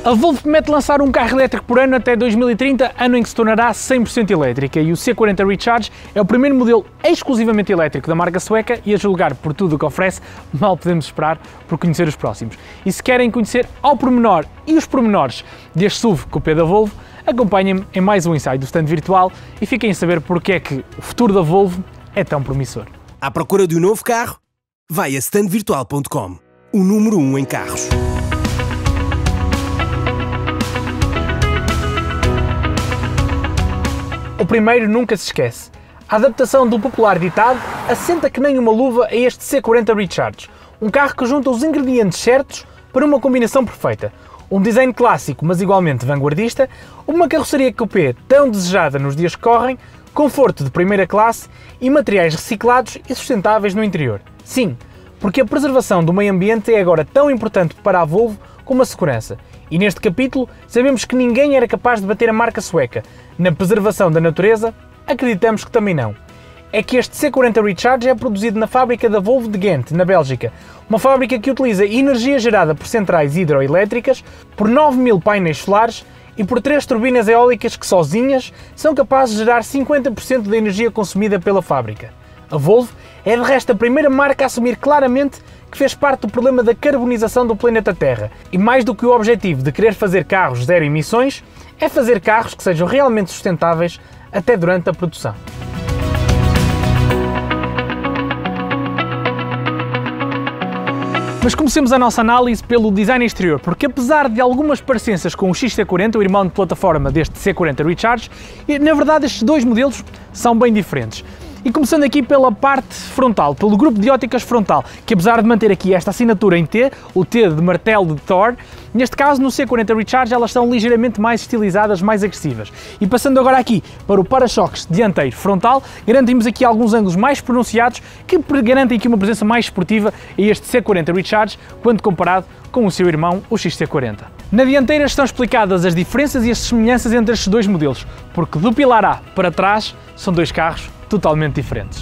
A Volvo promete lançar um carro elétrico por ano até 2030, ano em que se tornará 100% elétrica, e o C40 Recharge é o primeiro modelo exclusivamente elétrico da marca sueca e, a julgar por tudo o que oferece, mal podemos esperar por conhecer os próximos. E se querem conhecer ao pormenor e os pormenores deste SUV Coupé da Volvo, acompanhem-me em mais um ensaio do stand virtual e fiquem a saber porque é que o futuro da Volvo é tão promissor. À procura de um novo carro? Vai a standvirtual.com, o número 1 em carros. O primeiro nunca se esquece. A adaptação do popular ditado assenta que nem uma luva a este C40 Recharge, um carro que junta os ingredientes certos para uma combinação perfeita. Um design clássico, mas igualmente vanguardista, uma carroceria coupé tão desejada nos dias que correm, conforto de primeira classe e materiais reciclados e sustentáveis no interior. Sim, porque a preservação do meio ambiente é agora tão importante para a Volvo como a segurança. E neste capítulo sabemos que ninguém era capaz de bater a marca sueca. Na preservação da natureza, acreditamos que também não. É que este C40 Recharge é produzido na fábrica da Volvo de Ghent, na Bélgica. Uma fábrica que utiliza energia gerada por centrais hidroelétricas, por 9.000 painéis solares e por 3 turbinas eólicas que sozinhas são capazes de gerar 50% da energia consumida pela fábrica. A Volvo é de resto a primeira marca a assumir claramente que fez parte do problema da carbonização do planeta Terra, e mais do que o objetivo de querer fazer carros zero emissões, é fazer carros que sejam realmente sustentáveis até durante a produção. Mas comecemos a nossa análise pelo design exterior, porque apesar de algumas parecenças com o XC40, o irmão de plataforma deste C40 Recharge, na verdade estes dois modelos são bem diferentes. E começando aqui pela parte frontal, pelo grupo de óticas frontal, que apesar de manter aqui esta assinatura em T, o T de martelo de Thor, neste caso no C40 Recharge elas são ligeiramente mais estilizadas, mais agressivas. E passando agora aqui para o para-choques dianteiro frontal, garantimos aqui alguns ângulos mais pronunciados que garantem aqui uma presença mais esportiva a este C40 Recharge quando comparado com o seu irmão, o XC40. Na dianteira estão explicadas as diferenças e as semelhanças entre estes dois modelos, porque do pilar A para trás são dois carros totalmente diferentes.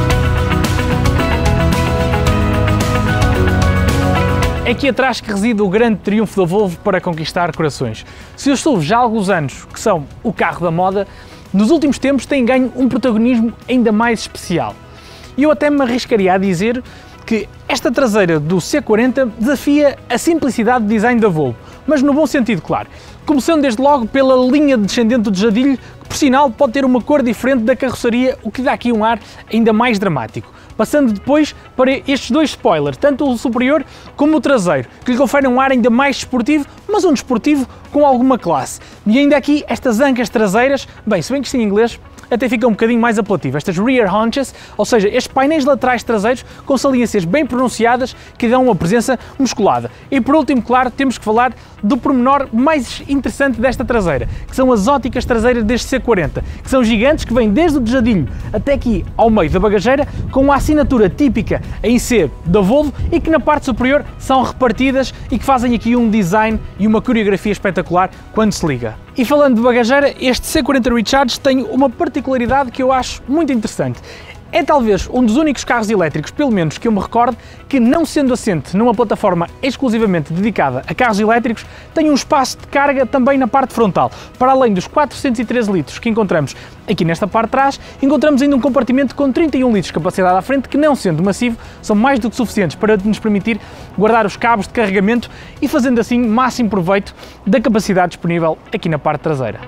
É aqui atrás que reside o grande triunfo da Volvo para conquistar corações. Se os SUVs já há alguns anos que são o carro da moda, nos últimos tempos têm ganho um protagonismo ainda mais especial. E eu até me arriscaria a dizer que esta traseira do C40 desafia a simplicidade de design da Volvo, mas no bom sentido, claro. Começando desde logo pela linha descendente do jadilho, que por sinal pode ter uma cor diferente da carroceria, o que dá aqui um ar ainda mais dramático. Passando depois para estes dois spoilers, tanto o superior como o traseiro, que lhe conferem um ar ainda mais desportivo, mas um desportivo com alguma classe. E ainda aqui estas ancas traseiras, bem, se bem que isto em inglês até fica um bocadinho mais apelativo, estas rear haunches, ou seja, estes painéis laterais traseiros com saliências bem pronunciadas que dão uma presença musculada. E por último, claro, temos que falar do pormenor mais interessante desta traseira, que são as óticas traseiras deste C40, que são gigantes, que vêm desde o desjadilho até aqui ao meio da bagageira, com uma assinatura típica em C da Volvo e que na parte superior são repartidas e que fazem aqui um design e uma coreografia espetacular quando se liga. E falando de bagageira, este C40 Recharge tem uma particularidade que eu acho muito interessante. É talvez um dos únicos carros elétricos, pelo menos que eu me recordo, que não sendo assente numa plataforma exclusivamente dedicada a carros elétricos, tem um espaço de carga também na parte frontal. Para além dos 413 litros que encontramos aqui nesta parte de trás, encontramos ainda um compartimento com 31 litros de capacidade à frente, que não sendo massivo, são mais do que suficientes para nos permitir guardar os cabos de carregamento e fazendo assim máximo proveito da capacidade disponível aqui na parte traseira.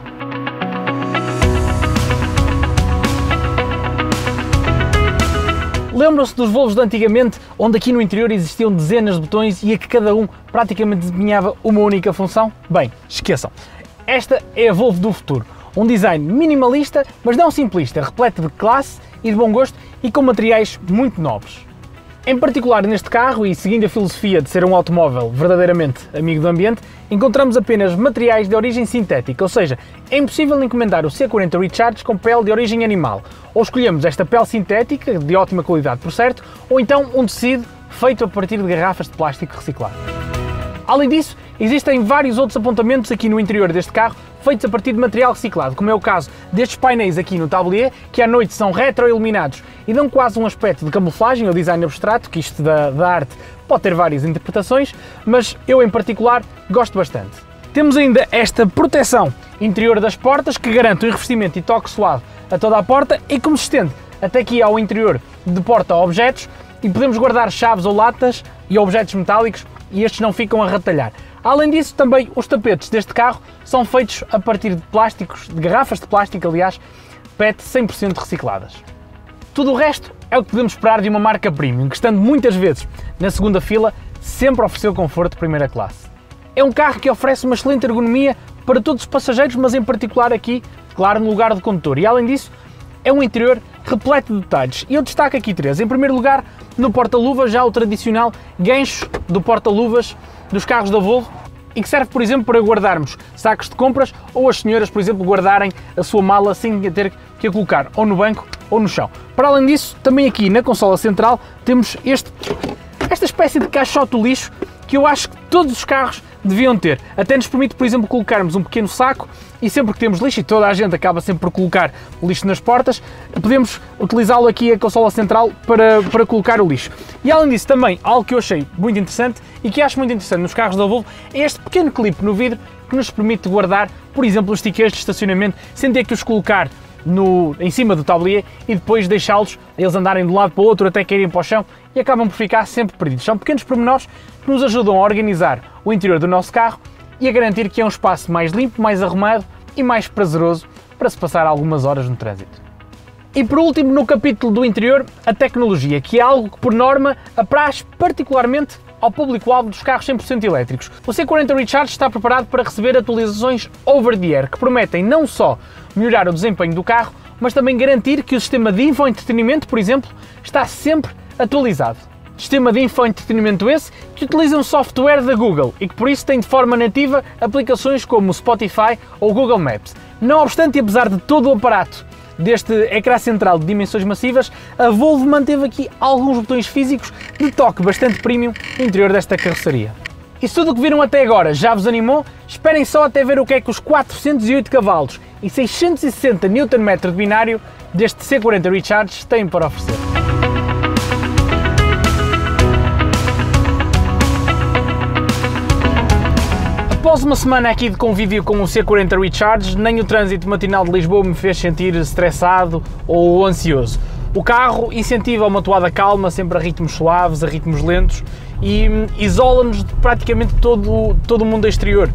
Lembram-se dos Volvos de antigamente, onde aqui no interior existiam dezenas de botões e a que cada um praticamente desempenhava uma única função? Bem, esqueçam. Esta é a Volvo do futuro. Um design minimalista, mas não simplista, repleto de classe e de bom gosto e com materiais muito nobres. Em particular neste carro, e seguindo a filosofia de ser um automóvel verdadeiramente amigo do ambiente, encontramos apenas materiais de origem sintética, ou seja, é impossível encomendar o C40 Recharge com pele de origem animal. Ou escolhemos esta pele sintética, de ótima qualidade por certo, ou então um tecido feito a partir de garrafas de plástico reciclado. Além disso, existem vários outros apontamentos aqui no interior deste carro, feitos a partir de material reciclado, como é o caso destes painéis aqui no tablier, que à noite são retroiluminados e dão quase um aspecto de camuflagem ou design abstrato, que isto da arte pode ter várias interpretações, mas eu em particular gosto bastante. Temos ainda esta proteção interior das portas que garante um revestimento e toque suave a toda a porta e que nos estende até aqui ao interior de porta-objetos e podemos guardar chaves ou latas e objetos metálicos e estes não ficam a ratalhar. Além disso, também os tapetes deste carro são feitos a partir de plásticos, de garrafas de plástico, aliás, PET 100% recicladas. Tudo o resto é o que podemos esperar de uma marca premium, que estando muitas vezes na segunda fila, sempre ofereceu conforto de primeira classe. É um carro que oferece uma excelente ergonomia para todos os passageiros, mas em particular aqui, claro, no lugar do condutor. E além disso, é um interior repleto de detalhes. E eu destaco aqui três. Em primeiro lugar, no porta-luvas, já o tradicional gancho do porta-luvas dos carros da Volvo e que serve, por exemplo, para guardarmos sacos de compras ou as senhoras, por exemplo, guardarem a sua mala sem ter que a colocar ou no banco ou no chão. Para além disso, também aqui na consola central temos esta espécie de caixote do lixo que eu acho que todos os carros deviam ter. Até nos permite, por exemplo, colocarmos um pequeno saco e sempre que temos lixo, e toda a gente acaba sempre por colocar lixo nas portas, podemos utilizá-lo aqui a consola central para colocar o lixo. E além disso, também, algo que eu achei muito interessante e que acho muito interessante nos carros da Volvo é este pequeno clipe no vidro que nos permite guardar, por exemplo, os stickers de estacionamento sem ter que os colocar em cima do tablier e depois deixá-los eles andarem de um lado para o outro até caírem para o chão e acabam por ficar sempre perdidos. São pequenos pormenores que nos ajudam a organizar o interior do nosso carro e a garantir que é um espaço mais limpo, mais arrumado e mais prazeroso para se passar algumas horas no trânsito. E por último, no capítulo do interior, a tecnologia, que é algo que por norma apraz particularmente ao público-alvo dos carros 100% elétricos. O C40 Recharge está preparado para receber atualizações over-the-air que prometem não só melhorar o desempenho do carro, mas também garantir que o sistema de infoentretenimento, por exemplo, está sempre atualizado. Sistema de infoentretenimento esse que utiliza um software da Google e que por isso tem de forma nativa aplicações como o Spotify ou o Google Maps. Não obstante, e apesar de todo o aparato deste ecrã central de dimensões massivas, a Volvo manteve aqui alguns botões físicos de toque bastante premium no interior desta carroceria. E se tudo o que viram até agora já vos animou, esperem só até ver o que é que os 408 cavalos e 660 Nm de binário deste C40 Recharge têm para oferecer. Após uma semana aqui de convívio com o C40 Recharge, nem o trânsito matinal de Lisboa me fez sentir estressado ou ansioso. O carro incentiva uma toada calma, sempre a ritmos suaves, a ritmos lentos e isola-nos de praticamente todo o mundo exterior.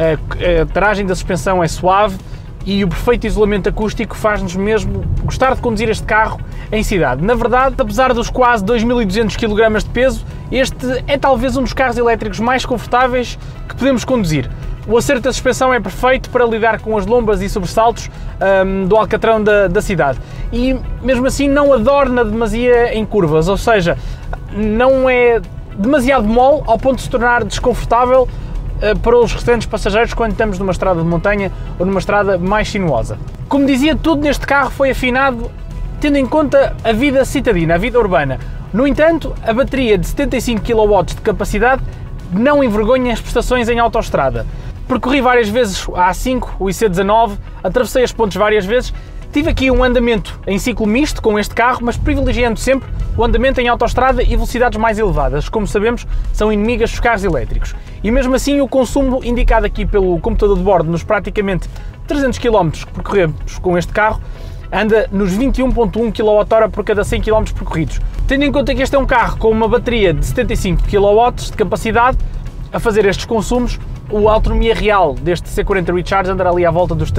A tragem da suspensão é suave e o perfeito isolamento acústico faz-nos mesmo gostar de conduzir este carro em cidade. Na verdade, apesar dos quase 2.200 kg de peso, este é talvez um dos carros elétricos mais confortáveis que podemos conduzir. O acerto da suspensão é perfeito para lidar com as lombas e sobressaltos do alcatrão da cidade e mesmo assim não adorna demasia em curvas, ou seja, não é demasiado mole ao ponto de se tornar desconfortável para os restantes passageiros quando estamos numa estrada de montanha ou numa estrada mais sinuosa. Como dizia, tudo neste carro foi afinado tendo em conta a vida citadina, a vida urbana. No entanto, a bateria de 75 kW de capacidade não envergonha as prestações em autoestrada. Percorri várias vezes a A5, o IC19, atravessei as pontes várias vezes, tive aqui um andamento em ciclo misto com este carro, mas privilegiando sempre o andamento em autoestrada e velocidades mais elevadas, como sabemos são inimigas dos carros elétricos. E mesmo assim o consumo indicado aqui pelo computador de bordo nos praticamente 300 km que percorremos com este carro anda nos 21.1 kWh por cada 100 km percorridos. Tendo em conta que este é um carro com uma bateria de 75 kW de capacidade, a fazer estes consumos, a autonomia real deste C40 Recharge andará ali à volta dos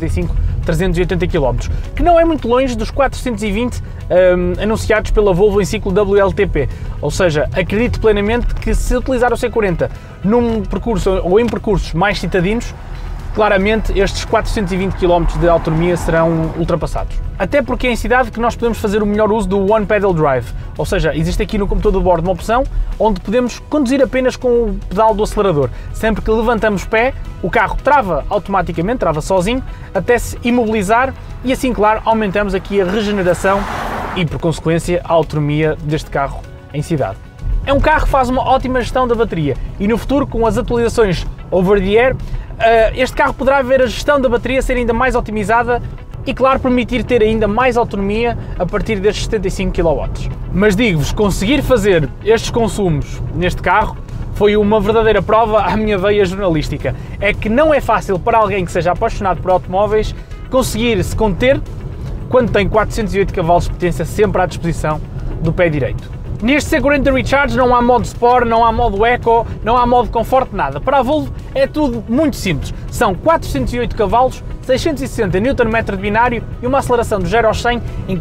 375-380 km, que não é muito longe dos 420 anunciados pela Volvo em ciclo WLTP. Ou seja, acredito plenamente que se utilizar o C40 num percurso ou em percursos mais citadinos, claramente estes 420 km de autonomia serão ultrapassados. Até porque é em cidade que nós podemos fazer o melhor uso do One Pedal Drive, ou seja, existe aqui no computador de bordo uma opção onde podemos conduzir apenas com o pedal do acelerador. Sempre que levantamos o pé, o carro trava automaticamente, trava sozinho, até se imobilizar e assim, claro, aumentamos aqui a regeneração e, por consequência, a autonomia deste carro em cidade. É um carro que faz uma ótima gestão da bateria e no futuro, com as atualizações over-the-air, este carro poderá ver a gestão da bateria ser ainda mais otimizada e, claro, permitir ter ainda mais autonomia a partir destes 75 kW. Mas digo-vos, conseguir fazer estes consumos neste carro foi uma verdadeira prova à minha veia jornalística. É que não é fácil para alguém que seja apaixonado por automóveis conseguir se conter quando tem 408 cavalos de potência sempre à disposição do pé direito. Neste C40 Recharge não há modo Sport, não há modo Eco, não há modo Comfort, nada. Para a Volvo é tudo muito simples. São 408 cavalos, 660 Nm de binário e uma aceleração de 0 aos 100 em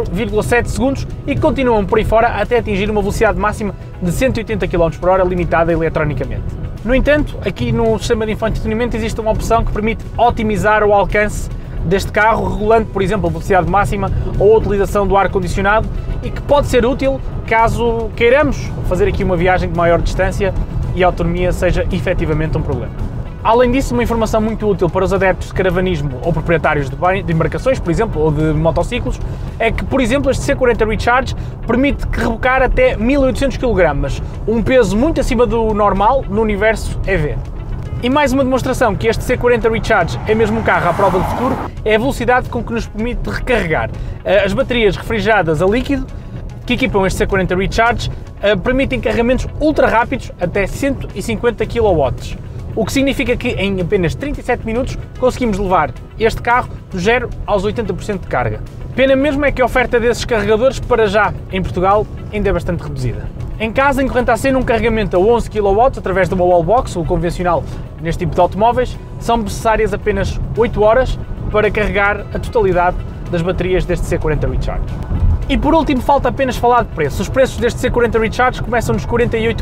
4,7 segundos e continuam por aí fora até atingir uma velocidade máxima de 180 km/h limitada eletronicamente. No entanto, aqui no sistema de infoentretenimento existe uma opção que permite otimizar o alcance deste carro, regulando, por exemplo, a velocidade máxima ou a utilização do ar-condicionado e que pode ser útil caso queiramos fazer aqui uma viagem de maior distância e a autonomia seja efetivamente um problema. Além disso, uma informação muito útil para os adeptos de caravanismo ou proprietários de embarcações, por exemplo, ou de motociclos, é que, por exemplo, este C40 Recharge permite rebocar até 1800 kg, um peso muito acima do normal no universo EV. E mais uma demonstração que este C40 Recharge é mesmo um carro à prova do futuro é a velocidade com que nos permite recarregar. As baterias refrigeradas a líquido que equipam este C40 Recharge permitem carregamentos ultra rápidos até 150 kW, o que significa que em apenas 37 minutos conseguimos levar este carro do 0 aos 80% de carga. Pena mesmo é que a oferta desses carregadores para já em Portugal ainda é bastante reduzida. Em casa, em corrente AC, um carregamento a 11 kW através de uma wallbox, o convencional neste tipo de automóveis, são necessárias apenas 8 horas para carregar a totalidade das baterias deste C40 Recharge. E por último, falta apenas falar de preço. Os preços deste C40 Recharge começam nos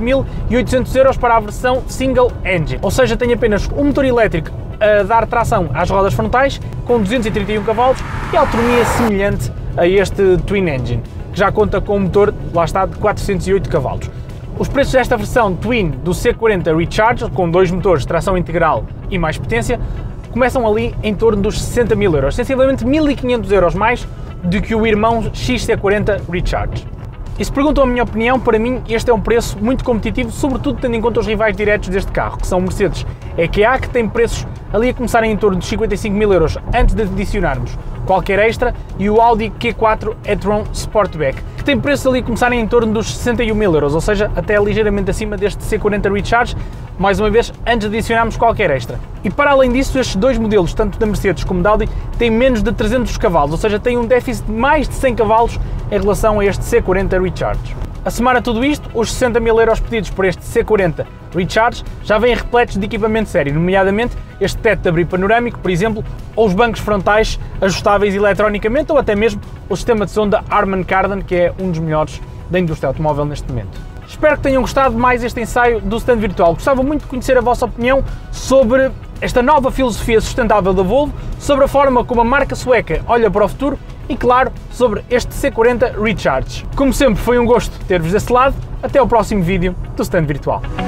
48.800 € para a versão Single Engine, ou seja, tem apenas um motor elétrico a dar tração às rodas frontais, com 231 cavalos e autonomia semelhante a este Twin Engine, que já conta com um motor, lá está, de 408 cavalos. Os preços desta versão Twin do C40 Recharge, com dois motores, tração integral e mais potência, começam ali em torno dos 60 mil euros, sensivelmente 1.500 € mais do que o irmão XC40 Recharge. E se perguntam a minha opinião, para mim este é um preço muito competitivo, sobretudo tendo em conta os rivais diretos deste carro, que são o Mercedes EQA, que tem preços ali a começarem em torno de 55 mil euros antes de adicionarmos qualquer extra, e o Audi Q4 e-tron Sportback, que tem preços ali a começarem em torno dos 61 mil euros, ou seja, até ligeiramente acima deste C40 Recharge, mais uma vez, antes de adicionarmos qualquer extra. E para além disso, estes dois modelos, tanto da Mercedes como da Audi, têm menos de 300 cavalos, ou seja, têm um déficit de mais de 100 cavalos em relação a este C40 Recharge. A somar a tudo isto, os 60 mil euros pedidos por este C40 Recharge já vêm repletos de equipamento sério, nomeadamente este teto de abrir panorâmico, por exemplo, ou os bancos frontais ajustáveis eletronicamente, ou até mesmo o sistema de som da Harman Kardon, que é um dos melhores da indústria automóvel neste momento. Espero que tenham gostado mais este ensaio do stand virtual. Gostava muito de conhecer a vossa opinião sobre esta nova filosofia sustentável da Volvo, sobre a forma como a marca sueca olha para o futuro e, claro, sobre este C40 Recharge. Como sempre, foi um gosto ter-vos desse lado. Até ao próximo vídeo do stand virtual.